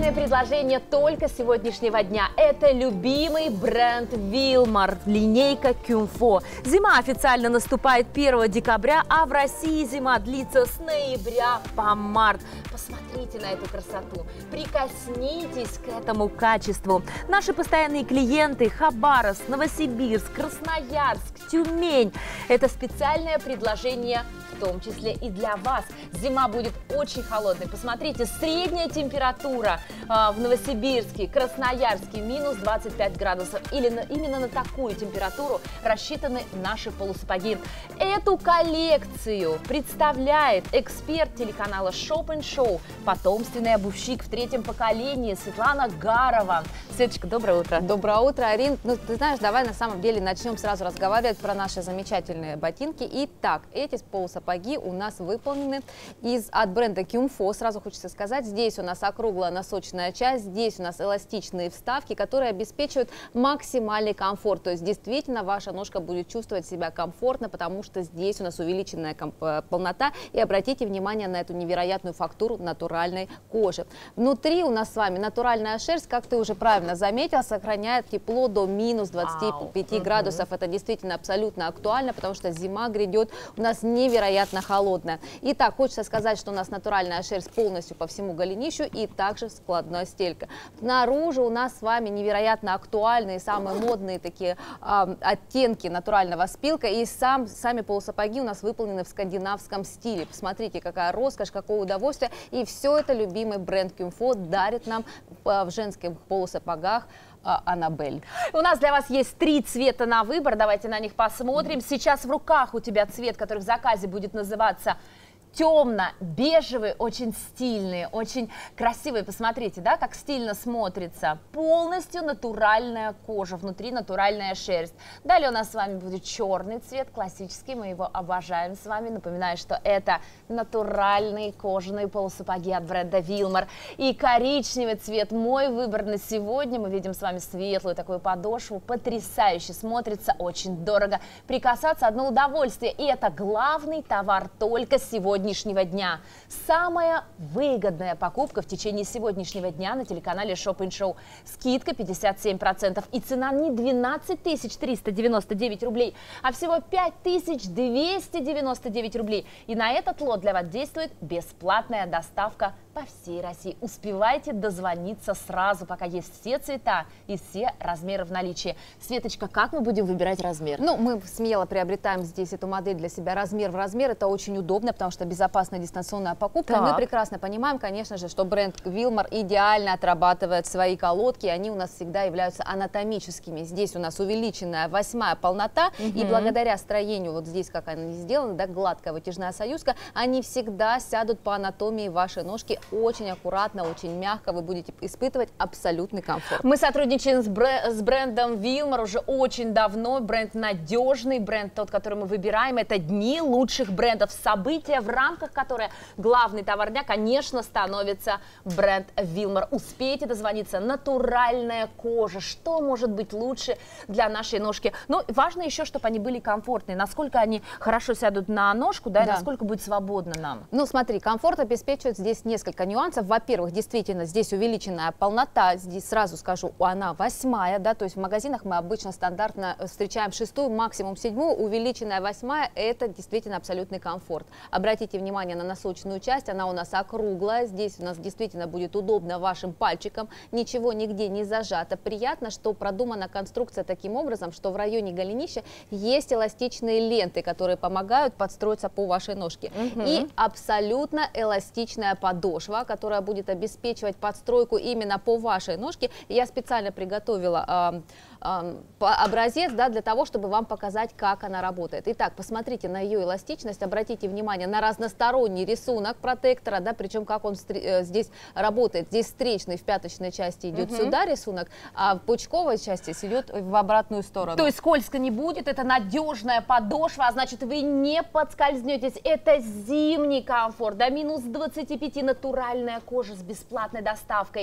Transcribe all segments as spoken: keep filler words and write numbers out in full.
Главное предложение только сегодняшнего дня. Это любимый бренд Wilmar, линейка Кюмфо. Зима официально наступает первого декабря, а в России зима длится с ноября по март. Посмотрите на эту красоту, прикоснитесь к этому качеству. Наши постоянные клиенты: Хабаровск, Новосибирск, Красноярск, Тюмень. Это специальное предложение в том числе и для вас. Зима будет очень холодной. Посмотрите, средняя температура э, в Новосибирске, Красноярске минус двадцать пять градусов. Или на, именно на такую температуру рассчитаны наши полусапоги. Эту коллекцию представляет эксперт телеканала Shop and Show, потомственный обувщик в третьем поколении Светлана Гарова. Светочка, доброе утро. Доброе утро, Арин. Ну, ты знаешь, давай на самом деле начнем сразу разговаривать про наши замечательные ботинки. Итак, эти полусапоги у нас выполнены из, от бренда Кюмфо. Сразу хочется сказать, здесь у нас округлая носочная часть, здесь у нас эластичные вставки, которые обеспечивают максимальный комфорт. То есть действительно ваша ножка будет чувствовать себя комфортно, потому что здесь у нас увеличенная полнота. И обратите внимание на эту невероятную фактуру натуральной кожи. Внутри у нас с вами натуральная шерсть, как ты уже правильно заметил, сохраняет тепло до минус двадцати пяти градусов. Это действительно абсолютно актуально, потому что зима грядет у нас невероятно холодная. Итак, хочется сказать, что у нас натуральная шерсть полностью по всему голенищу и также складная стелька. Снаружи у нас с вами невероятно актуальные, самые модные такие э, оттенки натурального спилка. И сам, сами полусапоги у нас выполнены в скандинавском стиле. Посмотрите, какая роскошь, какое удовольствие. И все это любимый бренд Кюмфо дарит нам э, в женских полусапогах Аннабель. У нас для вас есть три цвета на выбор, давайте на них посмотрим. Сейчас в руках у тебя цвет, который в заказе будет называться темно-бежевый, очень стильные, очень красивые. Посмотрите, да, как стильно смотрится. Полностью натуральная кожа, внутри натуральная шерсть. Далее у нас с вами будет черный цвет, классический, мы его обожаем с вами. Напоминаю, что это натуральные кожаные полусапоги от бренда Wilmar. И коричневый цвет, мой выбор на сегодня. Мы видим с вами светлую такую подошву, потрясающе смотрится, очень дорого. Прикасаться одно удовольствие. И это главный товар только сегодня. Сегодняшнего дня. Самая выгодная покупка в течение сегодняшнего дня на телеканале Shop and Show. Скидка пятьдесят семь процентов и цена не двенадцать тысяч триста девяносто девять рублей, а всего пять тысяч двести девяносто девять рублей. И на этот лот для вас действует бесплатная доставка по всей России. Успевайте дозвониться сразу, пока есть все цвета и все размеры в наличии. Светочка, как мы будем выбирать размер? Ну, мы смело приобретаем здесь эту модель для себя размер в размер. Это очень удобно, потому что безопасная дистанционная покупка. Так. Мы прекрасно понимаем, конечно же, что бренд Wilmar идеально отрабатывает свои колодки. Они у нас всегда являются анатомическими. Здесь у нас увеличенная восьмая полнота. Угу. И благодаря строению, вот здесь как они сделаны, да, гладкая вытяжная союзка, они всегда сядут по анатомии вашей ножки очень аккуратно, очень мягко. Вы будете испытывать абсолютный комфорт. Мы сотрудничаем с, бр с брендом Wilmar уже очень давно. Бренд надежный, бренд тот, который мы выбираем. Это дни лучших брендов, события, в рамках которой главный товар дня, конечно, становится бренд Wilmar. Успейте дозвониться. Натуральная кожа. Что может быть лучше для нашей ножки? Но важно еще, чтобы они были комфортные. Насколько они хорошо сядут на ножку, да, да. И насколько будет свободно нам. Ну, смотри, комфорт обеспечивает здесь несколько нюансов. Во-первых, действительно, здесь увеличенная полнота. Здесь сразу скажу, она восьмая, да, то есть в магазинах мы обычно стандартно встречаем шестую, максимум седьмую. Увеличенная восьмая – это действительно абсолютный комфорт. Обратите внимание на носочную часть, она у нас округлая. Здесь у нас действительно будет удобно вашим пальчикам. Ничего нигде не зажато. Приятно, что продумана конструкция таким образом, что в районе голенища есть эластичные ленты, которые помогают подстроиться по вашей ножке. Угу. И абсолютно эластичная подошва, которая будет обеспечивать подстройку именно по вашей ножке. Я специально приготовила э, э, образец, да, для того, чтобы вам показать, как она работает. Итак, посмотрите на ее эластичность, обратите внимание на разносторонний рисунок протектора, да, причем как он э, здесь работает. Здесь встречный в пяточной части идет угу. сюда рисунок, а в пучковой части идет в обратную сторону. То есть скользко не будет, это надежная подошва, а значит вы не подскользнетесь. Это зимний комфорт, до минус двадцати пяти, натуральная кожа с бесплатной доставкой.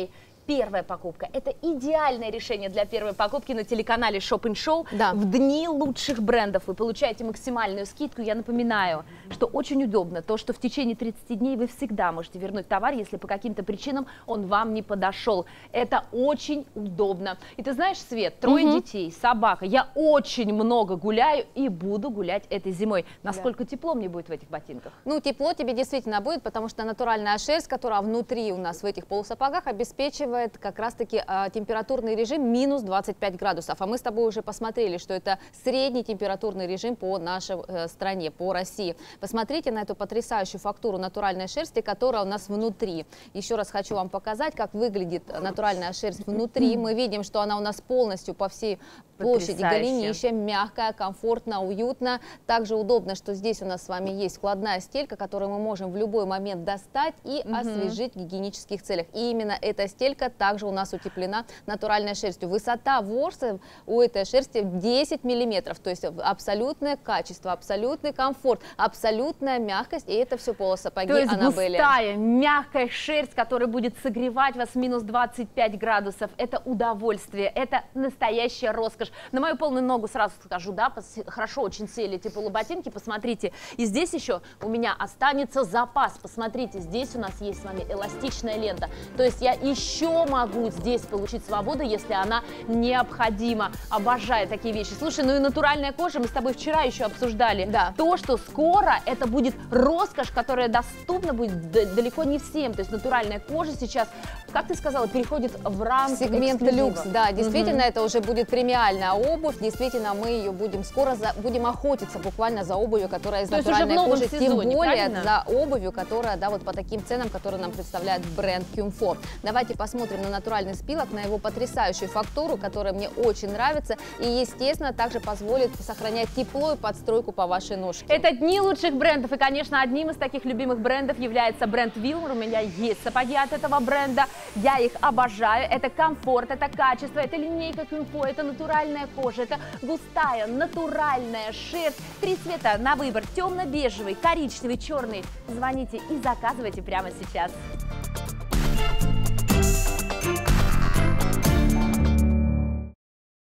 первая покупка. Это идеальное решение для первой покупки на телеканале Shop and Show. Да. В дни лучших брендов вы получаете максимальную скидку. Я напоминаю, что очень удобно то, что в течение тридцати дней вы всегда можете вернуть товар, если по каким-то причинам он вам не подошел. Это очень удобно. И ты знаешь, Свет, трое Угу. детей, собака. Я очень много гуляю и буду гулять этой зимой. Насколько Да. тепло мне будет в этих ботинках? Ну, тепло тебе действительно будет, потому что натуральная шерсть, которая внутри у нас в этих полусапогах, обеспечивает как раз-таки э, температурный режим минус двадцать пять градусов. А мы с тобой уже посмотрели, что это средний температурный режим по нашей э, стране, по России. Посмотрите на эту потрясающую фактуру натуральной шерсти, которая у нас внутри. Еще раз хочу вам показать, как выглядит натуральная шерсть внутри. Мы видим, что она у нас полностью по всей площади Потрясающе. голенища, мягкая, комфортно, уютно. Также удобно, что здесь у нас с вами есть вкладная стелька, которую мы можем в любой момент достать и Мгм. освежить в гигиенических целях. И именно эта стелька также у нас утеплена натуральной шерстью. Высота ворса у этой шерсти десять миллиметров, то есть абсолютное качество, абсолютный комфорт, абсолютная мягкость, и это все полусапоги То есть Аннабелли. густая, мягкая шерсть, которая будет согревать вас минус двадцать пять градусов. Это удовольствие, это настоящая роскошь. На мою полную ногу сразу скажу, да, пос- хорошо очень сели эти полуботинки, посмотрите. И здесь еще у меня останется запас. Посмотрите, здесь у нас есть с вами эластичная лента. То есть я еще могу здесь получить свободу, если она необходима. Обожаю такие вещи. Слушай, ну и натуральная кожа, мы с тобой вчера еще обсуждали. Да. То, что скоро это будет роскошь, которая доступна будет д- далеко не всем. То есть натуральная кожа сейчас, как ты сказала, переходит в ранг Сегмент эксклюзива. люкс, да, действительно, Мгм. это уже будет премиальная обувь, действительно, мы ее будем скоро, за, будем охотиться буквально за обувью, которая из То есть уже в натуральной новом кожи, сезоне, тем более правильно? за обувью, которая, да, вот по таким ценам, которые нам представляет бренд Кюмфо. Давайте посмотрим на натуральный спилок, на его потрясающую фактуру, которая мне очень нравится, и, естественно, также позволит сохранять тепло и подстройку по вашей ножке. Это дни лучших брендов, и, конечно, одним из таких любимых брендов является бренд Wilmer. У меня есть сапоги от этого бренда, я их обожаю. Это комфорт, это качество, это линейка Кюмфо, это натуральная кожа, это густая, натуральная шерсть. Три цвета на выбор: темно-бежевый, коричневый, черный. Звоните и заказывайте прямо сейчас.